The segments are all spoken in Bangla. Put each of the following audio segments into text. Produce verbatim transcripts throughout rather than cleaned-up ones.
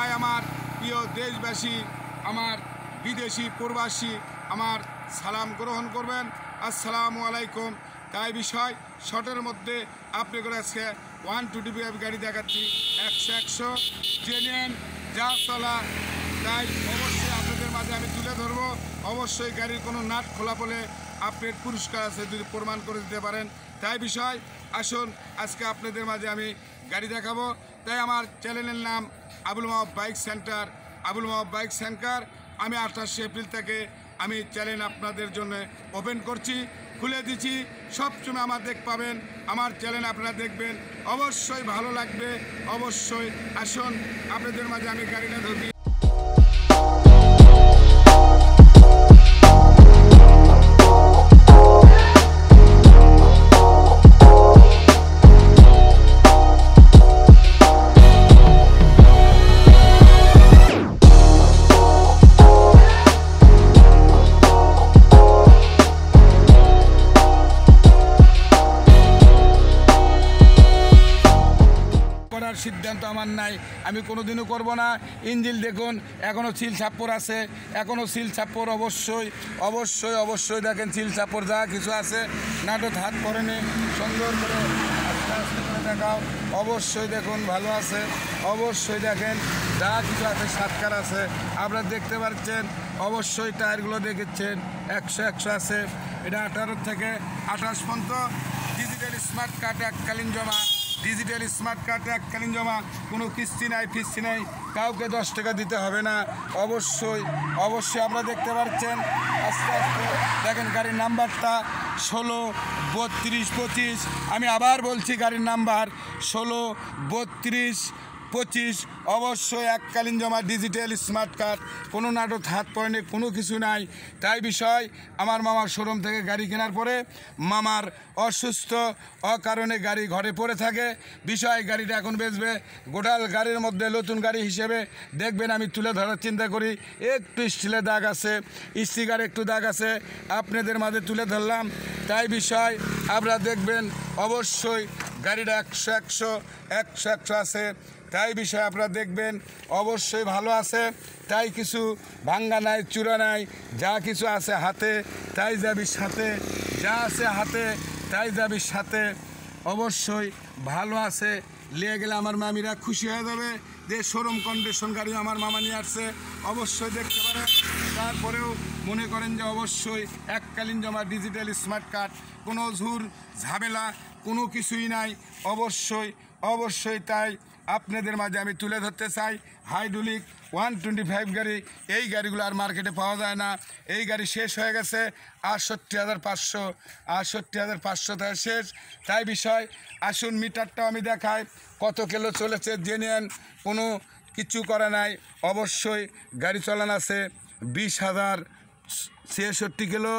তাই আমার প্রিয় দেশবাসী, আমার বিদেশি প্রবাসী আমার সালাম গ্রহণ করবেন, আসসালামু আলাইকুম। তাই বিষয় শর্টের মধ্যে আপনি করে আজকে ওয়ান টোয়েন্টি ফাইভ গাড়ি দেখাচ্ছি, একশো একশো জেনুইন যা চলা। তাই অবশ্যই আপনাদের মাঝে আমি তুলে ধরবো। অবশ্যই গাড়ির কোনো নাট খোলা বলে আপনার পুরস্কার আছে, যদি প্রমাণ করে দিতে পারেন। তাই বিষয় আসুন আজকে আপনাদের মাঝে আমি গাড়ি দেখাবো। তাই আমার চ্যানেলের নাম Abul Mahab bike centre. Abul Mahab bike centre আমি আঠাশে এপ্রিল থেকে আমি চ্যানেল আপনাদের জন্য ওপেন করছি, খুলে দিচ্ছি। সবসময় আমার দেখ পাবেন, আমার চ্যানেল আপনারা দেখবেন, অবশ্যই ভালো লাগবে। অবশ্যই আসুন আপনাদের মাঝে আমি গাড়িটা ধরি। করার সিদ্ধান্ত আমার নাই, আমি কোনোদিনও করব না। ইঞ্জিল দেখুন এখনও সিল ছাপ্পর আছে, এখনও সিল ছাপ্পর অবশ্যই অবশ্যই অবশ্যই দেখেন সিল ছাপ্পর যা কিছু আছে, নাটক হাত পড়েনি, সুন্দর করে আস্তে আস্তে করে দেখাও। অবশ্যই দেখুন ভালো আছে, অবশ্যই দেখেন যা কিছু আছে, সাতকার আছে আপনারা দেখতে পাচ্ছেন। অবশ্যই টায়ারগুলো দেখেছেন একশো একশো আছে। এটা আঠারো থেকে আঠাশ পর্যন্ত ডিজিটাল স্মার্ট কার্ড এককালীন জমা, ডিজিটাল স্মার্ট কার্ড এককালীন জমা, কোনো কিস্তি নাই ফিস্তি নাই, কাউকে দশ টাকা দিতে হবে না। অবশ্যই অবশ্যই আপনারা দেখতে পাচ্ছেন। আস্তে আস্তে দেখেন গাড়ির নাম্বারটা ষোলো বত্রিশ পঁচিশ। আমি আবার বলছি গাড়ির নাম্বার ষোলো বত্রিশ পঁচিশ। অবশ্যই এককালীন জমা, ডিজিটাল স্মার্ট কার্ড, কোনো নাটক হাত পড়েনি, কোনো কিছু নাই। তাই বিষয় আমার মামার শোরুম থেকে গাড়ি কেনার পরে মামার অসুস্থ অকারণে গাড়ি ঘরে পড়ে থাকে, বিষয় গাড়িটা এখন বেচবে। গোটাল গাড়ির মধ্যে নতুন গাড়ি হিসেবে দেখবেন আমি তুলে ধরার চিন্তা করি। একটু স্টিলের দাগ আছে, স্টিকার একটু দাগ আছে, আপনাদের মাঝে তুলে ধরলাম। তাই বিষয় আপনারা দেখবেন অবশ্যই গাড়িটা একশো একশো একশো একশো আছে। তাই বিষয় আপনারা দেখবেন অবশ্যই ভালো আছে। তাই কিছু ভাঙ্গা নাই, চূড়া নাই, যা কিছু আছে হাতে তাই যাবি সাথে, যা আছে হাতে তাই যাবি সাথে। অবশ্যই ভালো আছে, নিয়ে গেলে আমার মামিরা খুশি হয়ে যাবে যে শোরুম কন্ডিশন গাড়ি আমার মামা নিয়ে আসছে। অবশ্যই দেখতে পারেন। তারপরেও মনে করেন যে অবশ্যই এককালীন জমা, ডিজিটাল স্মার্ট কার্ড, কোনো ঝুর ঝামেলা কোনো কিছুই নাই। অবশ্যই অবশ্যই তাই আপনাদের মাঝে আমি তুলে ধরতে চাই। হাইড্রোলিক ওয়ান টোয়েন্টি ফাইভ গাড়ি, এই গাড়িগুলো আর মার্কেটে পাওয়া যায় না। এই গাড়ি শেষ হয়ে গেছে, আটষট্টি হাজার পাঁচশো আটষট্টি হাজার পাঁচশো তাই শেষ। তাই বিষয় আসুন মিটারটাও আমি দেখাই কত কিলো চলেছে, জেনুইন, কোনো কিছু করা নাই। অবশ্যই গাড়ি চালান আছে বিশ হাজার ছিয়াষট্টি কিলো,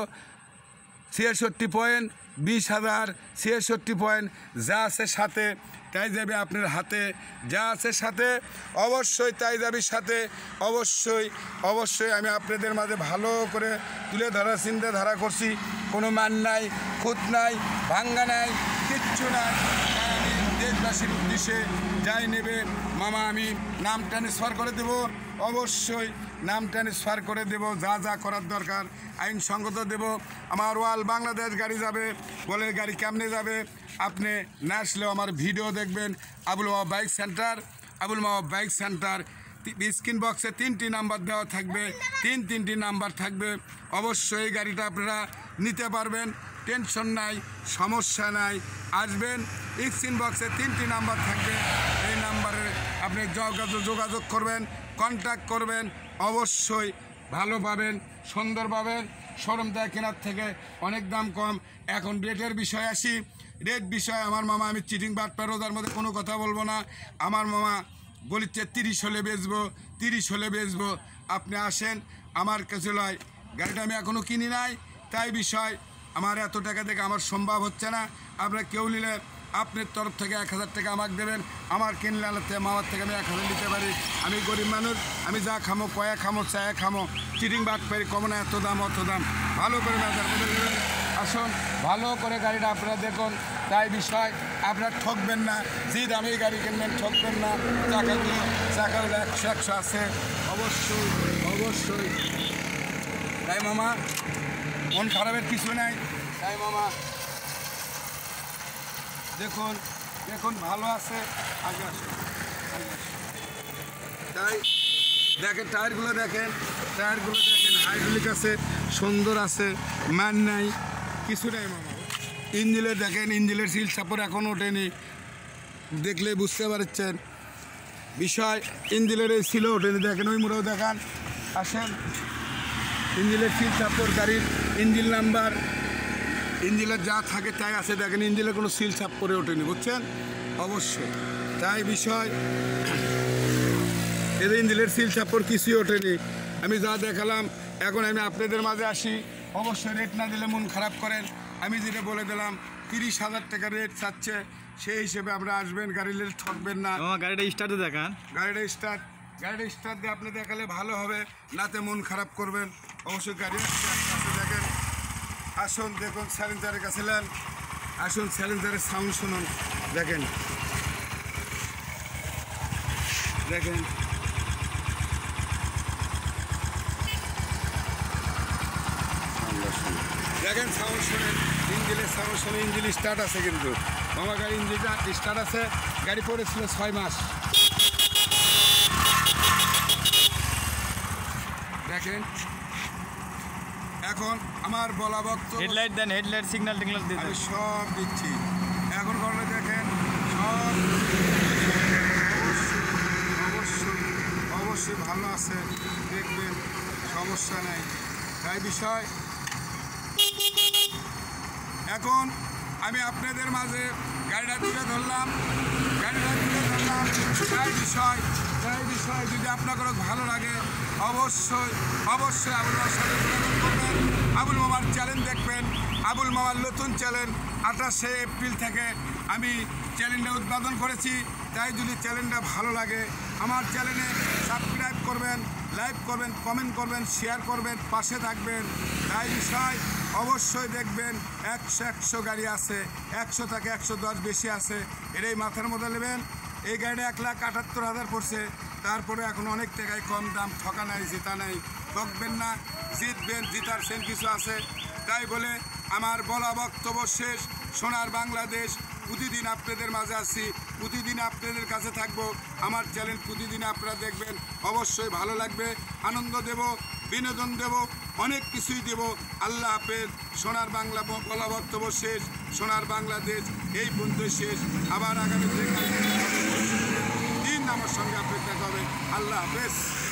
ছিয়াষট্টি পয়েন্ট বিশ হাজার ছিয়াষট্টি পয়েন্ট যা আছে সাথে তাই যাবে আপনার হাতে, যা আছে সাথে অবশ্যই তাই যাবে সাথে। অবশ্যই অবশ্যই আমি আপনাদের মাঝে ভালো করে তুলে ধরার চিন্তাধারা করছি। কোনো মান নাই, খুঁত নাই, ভাঙ্গা নাই, কিচ্ছু নাই। আমি দেশবাসীর উদ্দেশ্যে যাই নেবে মামা আমি নাম ট্রান্সফার করে দেব, অবশ্যই নাম ট্রান্সফার করে দেব, যা যা করার দরকার আইনসঙ্গত দেব। আমার ওয়াল বাংলাদেশ গাড়ি যাবে, বলে গাড়ি কেমনে যাবে আপনি না আসলেও আমার ভিডিও দেখবেন। Abul Mahab bike centre, Abul Mahab bike centre. Screen বক্সে তিনটি নাম্বার দেওয়া থাকবে, তিন তিনটি নাম্বার থাকবে। অবশ্যই এই গাড়িটা আপনারা নিতে পারবেন, টেনশন নাই, সমস্যা নাই। আসবেন, স্ক্রিন বক্সে তিনটি নাম্বার থাকবে, এই নাম্বারে আপনি যোগাযোগ যোগাযোগ করবেন, কন্ট্যাক্ট করবেন। অবশ্যই ভালো পাবেন, সুন্দর পাবেন। শোরুম থেকে কেনার থেকে অনেক দাম কম। এখন রেটের বিষয় আসি, রেট বিষয় আমার মামা আমি চিটিং বাটপার রোজার মধ্যে কোনো কথা বলবো না। আমার মামা বলিচ্ছে তিরিশ হলে বেচবো, তিরিশ হলে বেচবো। আপনি আসেন আমার কাছে লয়, গাড়িটা আমি এখনও কিনি নাই। তাই বিষয় আমার এত টাকা থেকে আমার সম্ভব হচ্ছে না। আপনারা কেউ নিলে আপনার তরফ থেকে এক হাজার টাকা আমাকে দেবেন, আমার কিনলে আলাদা মামার থেকে আমি এক হাজার নিতে পারি। আমি গরিব মানুষ, আমি যা খামো কয়া খামো চায়া খামো, চিটিং বাট পারি কমো না, এত দাম অত দাম। ভালো করে বাজার করে দেবেন। আসুন ভালো করে গাড়িটা আপনারা দেখুন, তাই বিষয় আপনার ঠকবেন না, যে দামি গাড়ি কিনবেন ঠকবেন না। চাকাগুলো চাকাগুলো একশো একশো আছে, অবশ্যই অবশ্যই। তাই মামা মন খারাপের কিছু নাই। তাই মামা দেখুন দেখুন ভালো আছে, আগে আসুন আগে আসুন। তাই দেখেন টায়ারগুলো দেখেন, টায়ারগুলো দেখেন হাইড্রোলিক আছে, সুন্দর আছে, মান নাই কিছু নাই মামা। ইঞ্জিনের দেখেন, ইঞ্জিনের সিল চাপড় এখনও ওঠেনি, দেখলে বুঝতে পারছেন বিষয়। ইঞ্জিনের এই সিলও ওঠেনি, দেখেন ওই মোড়েও দেখান, আসেন। ইঞ্জিনের সিল চাপড়, গাড়ির ইঞ্জিন নাম্বার, ইঞ্জিনের যা থাকে তাই আছে, দেখেন ইঞ্জিনের কোনো সিল চাপ করে ওঠেনি, বুঝছেন অবশ্যই। তাই বিষয় এদের ইঞ্জিনের সিল চাপড় কিছুই ওঠেনি। আমি যা দেখালাম, এখন আমি আপনাদের মাঝে আসি, অবশ্যই রেট না দিলে মন খারাপ করেন। আমি যেটা বলে দিলাম তিরিশ হাজার টাকা রেট চাচ্ছে, সেই হিসেবে আমরা আসবেন, গাড়ি রেট ঠকবেন না। গাড়িটা স্টার্টে দেখান, গাড়িটা স্টার্ট গাড়িটা স্টার্ট দিয়ে আপনি দেখালে ভালো হবে, নাতে মন খারাপ করবেন। অবশ্যই গাড়ি কাছে দেখেন, আসুন দেখুন স্যালেঞ্জারের কাছে নেন, আসুন স্যালেঞ্জারের সাউন্ড শুনুন, দেখেন দেখেন দেখেন সাউন্ড শুনেন, ইঞ্জিনের সাউন্ড শুনে। ইঞ্জিন স্টার্ট আছে কিন্তু আমার গাড়ি, ইঞ্জিনটা স্টার্ট আছে। গাড়ি পড়েছিল ছয় মাস, দেখেন। এখন আমার বলা বক্তব্য, হেডলাইট দেন, হেডলাইট সিগন্যাল টিগনাল দিতে আমি সব দিচ্ছি এখন। ঘটনা দেখেন সব অবশ্যই অবশ্যই অবশ্যই ভালো আছে, দেখবেন সমস্যা নেই। তাই বিষয় এখন আমি আপনাদের মাঝে গাড়িটা তুলে ধরলাম, গাড়িটা তুলে ধরলাম। তাই বিষয় তাই বিষয় যদি আপনাদের ভালো লাগে অবশ্যই অবশ্যই আবুল মামার সাথে যোগাযোগ করবেন। আবুল মামার চ্যানেল দেখবেন, আবুল মামার নতুন চ্যানেল আঠাশে এপ্রিল থেকে আমি চ্যানেলটা উদ্বোধন করেছি। তাই যদি চ্যানেলটা ভালো লাগে আমার চ্যানেলে সাবস্ক্রাইব করবেন, লাইক করবেন, কমেন্ট করবেন, শেয়ার করবেন, পাশে থাকবেন। তাই বিষয় অবশ্যই দেখবেন একশো একশো গাড়ি আছে, একশো থেকে একশো দশ বেশি আছে, এটাই মাথার মধ্যে নেবেন। এই গাড়িটা এক লাখ আটাত্তর হাজার পড়ছে, তারপরে এখন অনেক টাকায় কম দাম, ঠকা নাই জিতা নাই, ঠকবেন না, জিতবেন, জিতার সেন কিছু আছে। তাই বলে আমার বলা বক্তব্য শেষ। সোনার বাংলাদেশ প্রতিদিন আপনাদের মাঝে আসি, প্রতিদিন আপনাদের কাছে থাকবো। আমার চ্যানেল প্রতিদিন আপনারা দেখবেন, অবশ্যই ভালো লাগবে, আনন্দ দেব, বিনোদন দেব, অনেক কিছুই দেব। আল্লাহ হাফেজ। সোনার বাংলা বলা বক্তব্য শেষ। সোনার বাংলাদেশ এই পর্যন্ত শেষ। আবার আগামী দিন আমার সঙ্গে আপনার দেখা হবে। আল্লাহ হাফেজ।